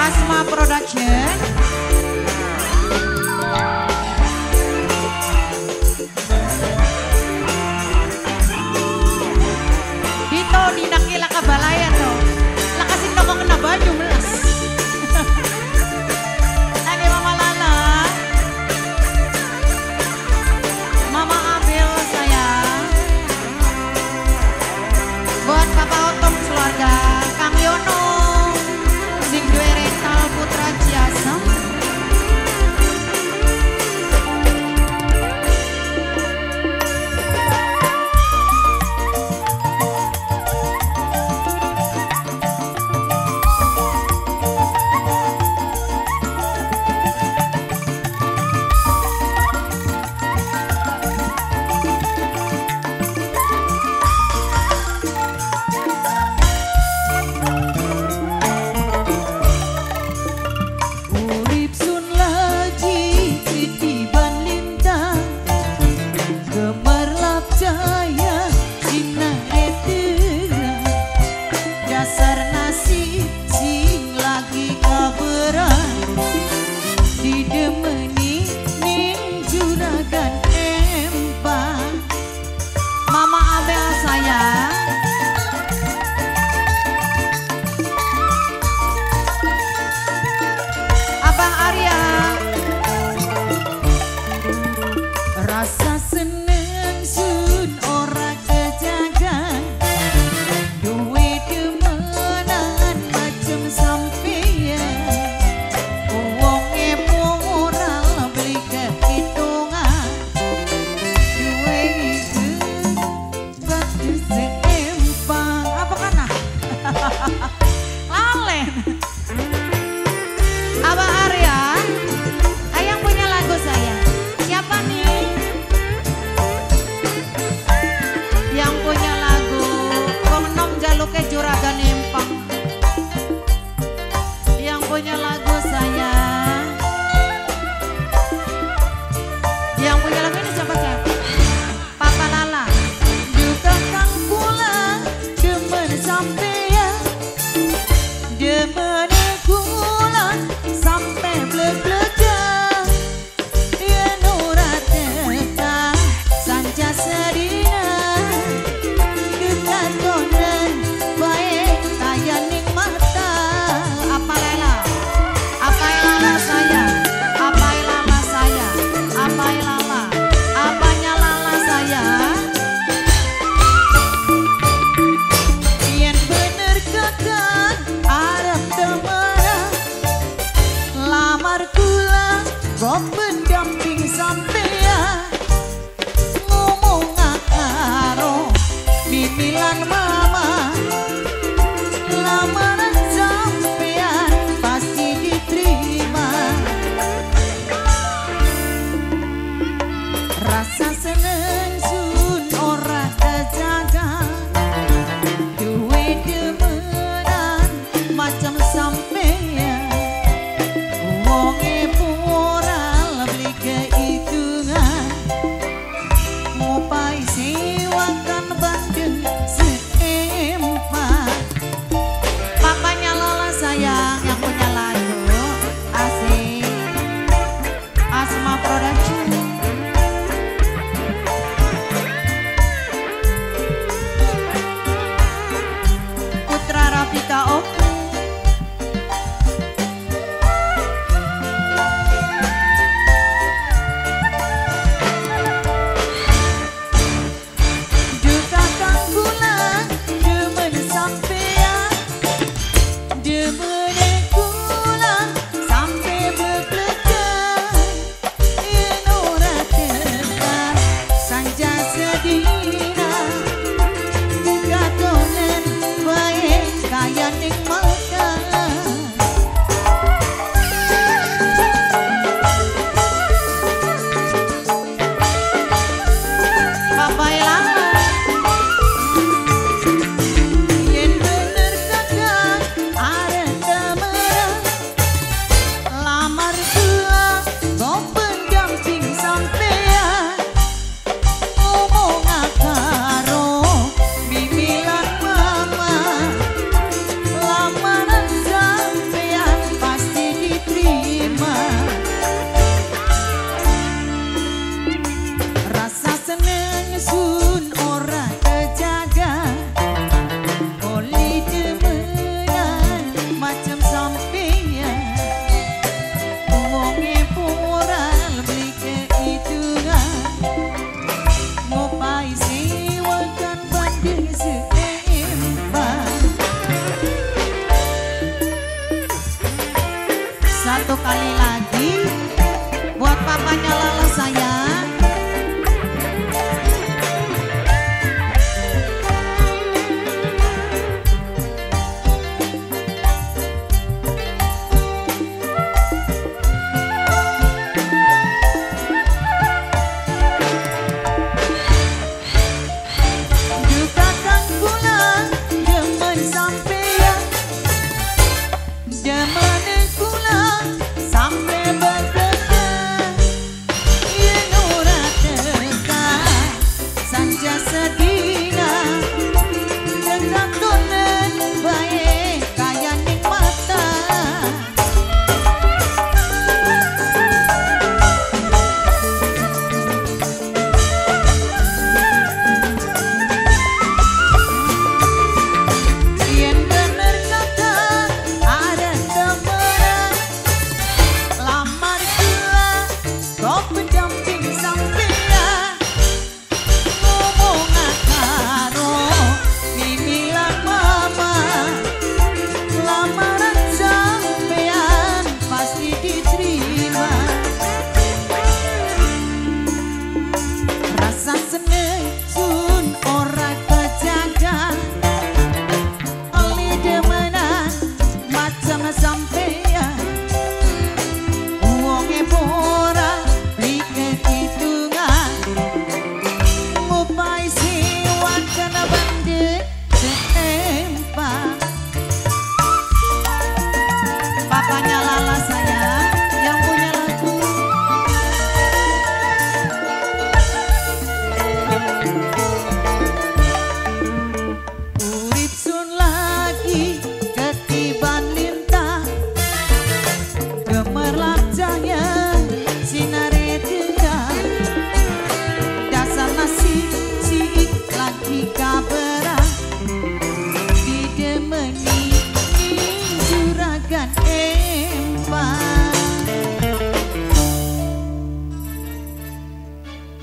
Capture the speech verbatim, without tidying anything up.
Asma Production. Dito dinakila kabalayan no. Lakasin toko kena baju melas. Tadi Mama Lala, Mama Abel sayang. Buat Papa Otom keluarga, Kang Yono, sing duwe rental Putra Jasa. Rasa seneng sun ora kejagan, duwe demenan macem sampeyan. Wonge moral beli kehitungan, duwe itu batu seempang. Apa kana? Lalen. Abang Arya, ayang punya lagu saya. Siapa nih? Yang punya lagu Wong Nom Jaluke Juragan Empang. Yang punya lagu saya. Yang punya lagu ini siapa siapa? Papa Lala. Juga Kang Pula demen sampeyan, demen kula sampai blek-blekan. Yen ora tekan sanja sedina, kekatonan bae kaya ning mata. Apa Lala? Apa Lala saya? Apa Lala saya? Apa Lala? Apanya Lala saya? Yen bener kakak arep temenan, lamar kula kok pendamping sampeyan. Ngomong karo mimilan mama, lamaran sampeyan pasti diterima. Rasa seneng sun ora kejaga, duwe demenan macam sampeyan. Wonge moral beli kehitungan, ngopai sewakan bandeng seempat. Papanya Lala sayang yang punya lagu asik Asma Production. Putra Rafika Oke. Juga Kang Gula demen sampeyan, demen kula sampai blek-blekan. Yen ora tekan sanja sedina, kekatonan bae kaya ning Kalila